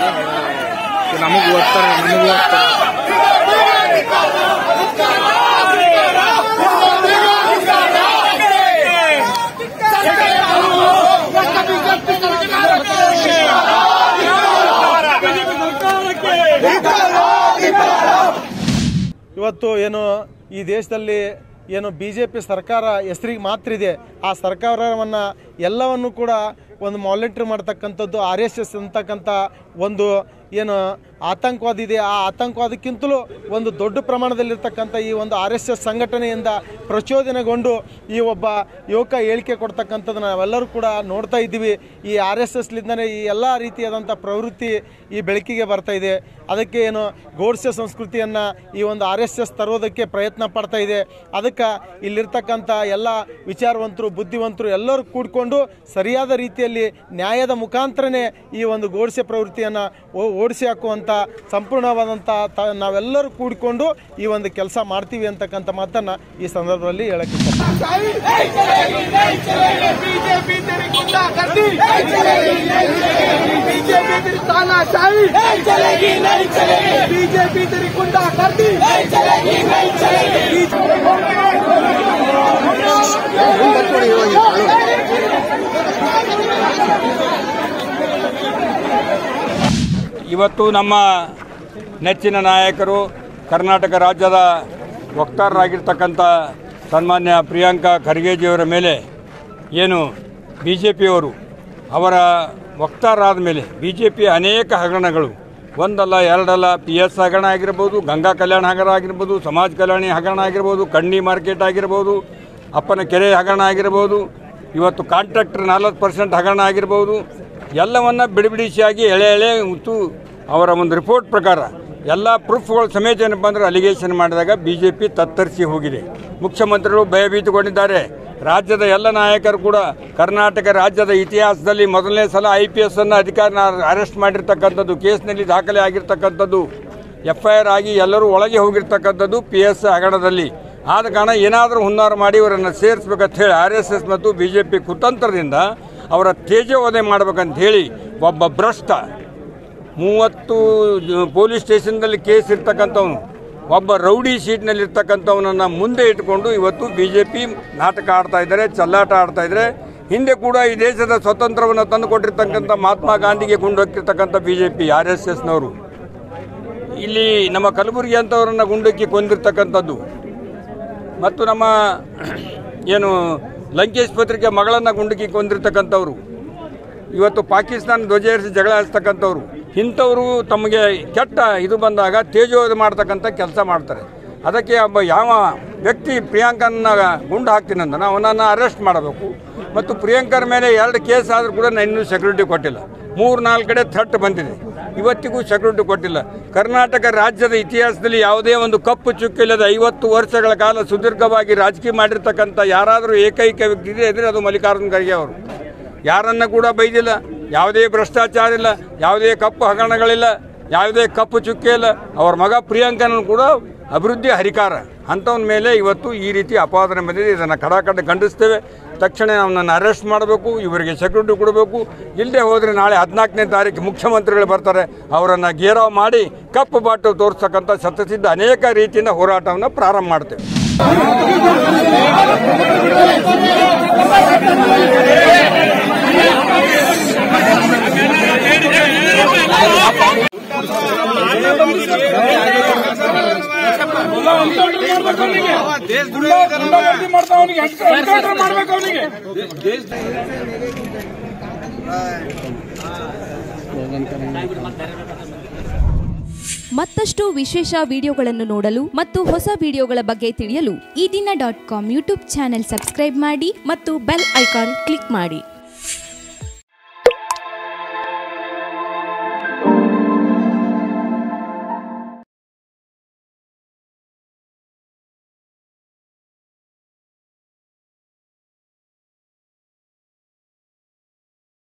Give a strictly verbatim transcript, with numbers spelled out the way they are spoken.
ನಮಗೆ ಓದ್ತಾರೆ ನಮಗೆ ಓದ್ತಾರೆ ಇವತ್ತು ಏನು ಈ ದೇಶದಲ್ಲಿ ಏನು ಬಿ ಜೆ ಪಿ ಸರ್ಕಾರ ಹೆಸರಿಗೆ ಮಾತ್ರ ಇದೆ. ಆ ಸರ್ಕಾರವನ್ನು ಎಲ್ಲವನ್ನು ಕೂಡ ಒಂದು ಮಾನಿಟರ್ ಮಾಡ್ತಕ್ಕಂಥದ್ದು ಆರ್ ಎಸ್ ಎಸ್ ಅಂತಕ್ಕಂಥ ಒಂದು ಏನು ಆತಂಕವಾದ ಇದೆ. ಆ ಆತಂಕವಾದಕ್ಕಿಂತಲೂ ಒಂದು ದೊಡ್ಡ ಪ್ರಮಾಣದಲ್ಲಿರ್ತಕ್ಕಂಥ ಈ ಒಂದು ಆರ್ ಎಸ್ ಎಸ್ ಸಂಘಟನೆಯಿಂದ ಪ್ರಚೋದನೆಗೊಂಡು ಈ ಒಬ್ಬ ಯುವಕ ಹೇಳಿಕೆ ಕೊಡ್ತಕ್ಕಂಥದ್ದನ್ನು ನಾವೆಲ್ಲರೂ ಕೂಡ ನೋಡ್ತಾ ಇದ್ದೀವಿ. ಈ ಆರ್ ಎಸ್ ಎಸ್ಲಿಂದನೇ ಈ ಎಲ್ಲ ರೀತಿಯಾದಂಥ ಪ್ರವೃತ್ತಿ ಈ ಬೆಳಕಿಗೆ ಬರ್ತಾ ಇದೆ. ಅದಕ್ಕೆ ಏನು ಗೋಡ್ಸೆ ಸಂಸ್ಕೃತಿಯನ್ನು ಈ ಒಂದು ಆರ್ ಎಸ್ ಎಸ್ ತರೋದಕ್ಕೆ ಪ್ರಯತ್ನ ಪಡ್ತಾ ಇದೆ. ಅದಕ್ಕೆ ಇಲ್ಲಿರ್ತಕ್ಕಂಥ ಎಲ್ಲ ವಿಚಾರವಂತರು ಬುದ್ಧಿವಂತರು ಎಲ್ಲರೂ ಕೂಡಿಕೊಂಡು ಸರಿಯಾದ ರೀತಿಯಲ್ಲಿ ನ್ಯಾಯದ ಮುಖಾಂತರನೇ ಈ ಒಂದು ಗೋಡ್ಸೆ ಪ್ರವೃತ್ತಿಯನ್ನು ಓಡಿಸಿ ಹಾಕುವಂಥ ಸಂಪೂರ್ಣವಾದಂಥ ತ ನಾವೆಲ್ಲರೂ ಕೂಡಿಕೊಂಡು ಈ ಒಂದು ಕೆಲಸ ಮಾಡ್ತೀವಿ ಅಂತಕ್ಕಂಥ ಮಾತನ್ನು ಈ ಸಂದರ್ಭದಲ್ಲಿ ಹೇಳಕ್ಕೆ ಇವತ್ತು ನಮ್ಮ ನೆಚ್ಚಿನ ನಾಯಕರು ಕರ್ನಾಟಕ ರಾಜ್ಯದ ವಕ್ತಾರರಾಗಿರ್ತಕ್ಕಂಥ ಸನ್ಮಾನ್ಯ ಪ್ರಿಯಾಂಕಾ ಖರ್ಗೆಜಿಯವರ ಮೇಲೆ ಏನು ಬಿ ಜೆ ಪಿಯವರು ಅವರ ವಕ್ತಾರರಾದ ಮೇಲೆ ಬಿ ಜೆ ಪಿ ಅನೇಕ ಹಗರಣಗಳು ಒಂದಲ್ಲ ಎರಡಲ್ಲ ಪಿ ಎಸ್ ಹಗರಣ ಆಗಿರ್ಬೋದು, ಗಂಗಾ ಕಲ್ಯಾಣ ಹಗರಣ ಆಗಿರ್ಬೋದು, ಸಮಾಜ ಕಲ್ಯಾಣಿ ಹಗರಣ ಆಗಿರ್ಬೋದು, ಕಣ್ಣಿ ಮಾರ್ಕೆಟ್ ಆಗಿರ್ಬೋದು, ಅಪ್ಪನ ಕೆರೆ ಹಗರಣ ಆಗಿರ್ಬೋದು, ಇವತ್ತು ಕಾಂಟ್ರಾಕ್ಟರ್ ನಲ್ವತ್ತು ಪರ್ಸೆಂಟ್ ಹಗರಣ ಆಗಿರ್ಬೋದು, ಎಲ್ಲವನ್ನ ಬಿಡಿಬಿಡಿಸಿಯಾಗಿ ಎಳೆ ಎಳೆ ಮತ್ತು ಅವರ ಒಂದು ರಿಪೋರ್ಟ್ ಪ್ರಕಾರ ಎಲ್ಲ ಪ್ರೂಫ್ಗಳು ಸಮೇತ ಏನಪ್ಪ ಅಂದರೆ ಅಲಿಗೇಷನ್ ಮಾಡಿದಾಗ ಬಿ ಜೆ ಪಿ ತತ್ತರಿಸಿ ಹೋಗಿದೆ. ಮುಖ್ಯಮಂತ್ರಿಗಳು ಭಯಭೀತಗೊಂಡಿದ್ದಾರೆ. ರಾಜ್ಯದ ಎಲ್ಲ ನಾಯಕರು ಕೂಡ ಕರ್ನಾಟಕ ರಾಜ್ಯದ ಇತಿಹಾಸದಲ್ಲಿ ಮೊದಲನೇ ಸಲ ಐ ಪಿ ಎಸ್ ಅನ್ನು ಅಧಿಕಾರಿನ ಅರೆಸ್ಟ್ ಮಾಡಿರ್ತಕ್ಕಂಥದ್ದು, ಕೇಸ್ನಲ್ಲಿ ದಾಖಲೆ ಆಗಿರ್ತಕ್ಕಂಥದ್ದು, ಎಫ್ ಐ ಆರ್ ಆಗಿ ಎಲ್ಲರೂ ಒಳಗೆ ಹೋಗಿರ್ತಕ್ಕಂಥದ್ದು ಪಿ ಎಸ್ ಹಗರಣದಲ್ಲಿ. ಆದ ಕಾರಣ ಏನಾದರೂ ಹುನ್ನಾರ ಮಾಡಿ ಇವರನ್ನು ಸೇರಿಸಬೇಕಂತ ಹೇಳಿ ಆರ್ ಎಸ್ ಎಸ್ ಮತ್ತು ಬಿ ಜೆ ಪಿ ಕುತಂತ್ರದಿಂದ ಅವರ ತೇಜೋವಧೆ ಮಾಡಬೇಕಂತ ಹೇಳಿ ಒಬ್ಬ ಭ್ರಷ್ಟ ಮೂವತ್ತು ಪೊಲೀಸ್ ಸ್ಟೇಷನ್ದಲ್ಲಿ ಕೇಸ್ ಇರ್ತಕ್ಕಂಥವನು ಒಬ್ಬ ರೌಡಿ ಶೀಟ್ನಲ್ಲಿರ್ತಕ್ಕಂಥವನನ್ನು ಮುಂದೆ ಇಟ್ಕೊಂಡು ಇವತ್ತು ಬಿ ಜೆ ಪಿ ನಾಟಕ ಆಡ್ತಾ ಇದ್ದಾರೆ, ಚಲ್ಲಾಟ ಆಡ್ತಾ ಇದ್ದಾರೆ. ಹಿಂದೆ ಕೂಡ ಈ ದೇಶದ ಸ್ವತಂತ್ರವನ್ನು ತಂದು ಕೊಟ್ಟಿರ್ತಕ್ಕಂಥ ಮಹಾತ್ಮ ಗಾಂಧಿಗೆ ಗುಂಡೊಕ್ಕಿರ್ತಕ್ಕಂಥ B J P R S ಎಸ್ನವರು ಇಲ್ಲಿ ನಮ್ಮ ಕಲಬುರಗಿ ಅಂತವರನ್ನು ಗುಂಡೊಕ್ಕಿ ಕೊಂದಿರ್ತಕ್ಕಂಥದ್ದು ಮತ್ತು ನಮ್ಮ ಏನು ಲಂಕೇಶ್ ಪತ್ರಿಕೆ ಮಗಳನ್ನು ಗುಂಡಕ್ಕಿ ಕೊಂದಿರ್ತಕ್ಕಂಥವ್ರು, ಇವತ್ತು ಪಾಕಿಸ್ತಾನ ಧ್ವಜ ಏರಿಸಿ ಜಗಳ ಹಚ್ಚತಕ್ಕಂಥವ್ರು, ಇಂಥವರು ತಮಗೆ ಕೆಟ್ಟ ಇದು ಬಂದಾಗ ತೇಜೋವಧೆ ಮಾಡ್ತಕ್ಕಂಥ ಕೆಲಸ ಮಾಡ್ತಾರೆ. ಅದಕ್ಕೆ ಒಬ್ಬ ಯಾವ ವ್ಯಕ್ತಿ ಪ್ರಿಯಾಂಕನ ಗುಂಡು ಹಾಕ್ತೀನಂದ ಅವನನ್ನು ಅರೆಸ್ಟ್ ಮಾಡಬೇಕು. ಮತ್ತು ಪ್ರಿಯಾಂಕರ ಮೇಲೆ ಎರಡು ಕೇಸ್ ಆದರೂ ಕೂಡ ನಾನು ಇನ್ನೂ ಸೆಕ್ಯೂರಿಟಿ ಕೊಟ್ಟಿಲ್ಲ. ಮೂರು ನಾಲ್ಕು ಕಡೆ ಥ್ರೆಟ್ ಬಂದಿದೆ, ಇವತ್ತಿಗೂ ಸೆಕ್ಯೂರಿಟಿ ಕೊಟ್ಟಿಲ್ಲ. ಕರ್ನಾಟಕ ರಾಜ್ಯದ ಇತಿಹಾಸದಲ್ಲಿ ಯಾವುದೇ ಒಂದು ಕಪ್ಪು ಚುಕ್ಕಿಲ್ಲದ ಐವತ್ತು ವರ್ಷಗಳ ಕಾಲ ಸುದೀರ್ಘವಾಗಿ ರಾಜಕೀಯ ಮಾಡಿರ್ತಕ್ಕಂಥ ಯಾರಾದರೂ ಏಕೈಕ ವ್ಯಕ್ತಿ ಇದೆ ಅಂದರೆ ಅದು ಮಲ್ಲಿಕಾರ್ಜುನ ಖರ್ಗೆ ಅವರು. ಯಾರನ್ನ ಕೂಡ ಬೈದಿಲ್ಲ, ಯಾವುದೇ ಭ್ರಷ್ಟಾಚಾರ ಇಲ್ಲ, ಯಾವುದೇ ಕಪ್ಪು ಹಗರಣಗಳಿಲ್ಲ, ಯಾವುದೇ ಕಪ್ಪು ಚುಕ್ಕೆ ಇಲ್ಲ. ಅವರ ಮಗ ಪ್ರಿಯಾಂಕನೂ ಕೂಡ ಅಭಿವೃದ್ಧಿ ಹರಿಕಾರ. ಅಂಥವನ ಮೇಲೆ ಇವತ್ತು ಈ ರೀತಿ ಅಪಾದನೆ ಬಂದಿದೆ. ಇದನ್ನು ಕಡಾಕಡೆ ಖಂಡಿಸ್ತೇವೆ. ತಕ್ಷಣ ಅವನನ್ನು ಅರೆಸ್ಟ್ ಮಾಡಬೇಕು, ಇವರಿಗೆ ಸೆಕ್ಯೂರಿಟಿ ಕೊಡಬೇಕು. ಇಲ್ಲದೆ ಹೋದರೆ ನಾಳೆ ಹದಿನಾಲ್ಕನೇ ತಾರೀಕು ಮುಖ್ಯಮಂತ್ರಿಗಳು ಬರ್ತಾರೆ, ಅವರನ್ನು ಗೇರಾವ್ ಮಾಡಿ ಕಪ್ಪು ಬಾಟು ತೋರಿಸ್ತಕ್ಕಂಥ ಶತಸಿದ್ಧ ಅನೇಕ ರೀತಿಯಿಂದ ಹೋರಾಟವನ್ನು ಪ್ರಾರಂಭ ಮಾಡ್ತೇವೆ. ಮತ್ತಷ್ಟು ವಿಶೇಷ ವಿಡಿಯೋಗಳನ್ನು ನೋಡಲು ಮತ್ತು ಹೊಸ ವಿಡಿಯೋಗಳ ಬಗ್ಗೆ ತಿಳಿಯಲು Ee Dina dot com YouTube channel subscribe ಮಾಡಿ ಮತ್ತು ಬೆಲ್ ಐಕಾನ್ ಕ್ಲಿಕ್ ಮಾಡಿ.